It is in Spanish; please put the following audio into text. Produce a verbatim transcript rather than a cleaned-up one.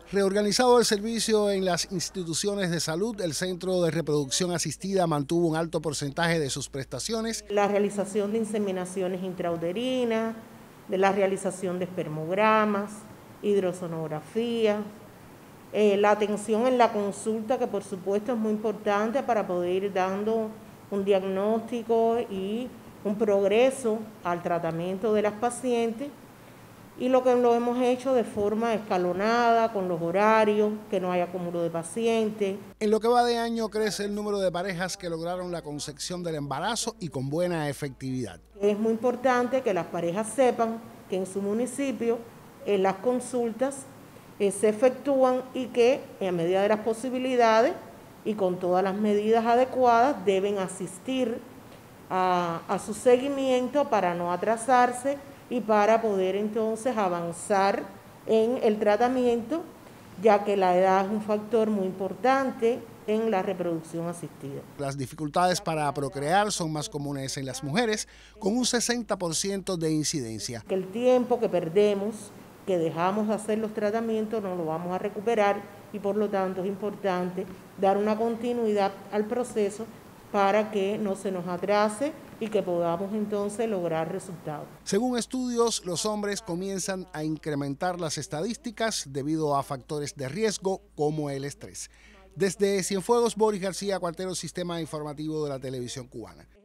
Reorganizado el servicio en las instituciones de salud, el Centro de Reproducción Asistida mantuvo un alto porcentaje de sus prestaciones. La realización de inseminaciones intrauterinas, de la realización de espermogramas, hidrosonografía, eh, la atención en la consulta, que por supuesto es muy importante para poder ir dando un diagnóstico y un progreso al tratamiento de las pacientes. Y lo que lo hemos hecho de forma escalonada, con los horarios, que no haya acúmulo de pacientes. En lo que va de año crece el número de parejas que lograron la concepción del embarazo y con buena efectividad. Es muy importante que las parejas sepan que en su municipio en las consultas eh, se efectúan y que en medida de las posibilidades y con todas las medidas adecuadas deben asistir a, a su seguimiento para no atrasarse y para poder entonces avanzar en el tratamiento, ya que la edad es un factor muy importante en la reproducción asistida. Las dificultades para procrear son más comunes en las mujeres, con un sesenta por ciento de incidencia. El tiempo que perdemos, que dejamos de hacer los tratamientos, no lo vamos a recuperar y por lo tanto es importante dar una continuidad al proceso para que no se nos atrase y que podamos entonces lograr resultados. Según estudios, los hombres comienzan a incrementar las estadísticas debido a factores de riesgo como el estrés. Desde Cienfuegos, Boris García Cuartero, Sistema Informativo de la Televisión Cubana.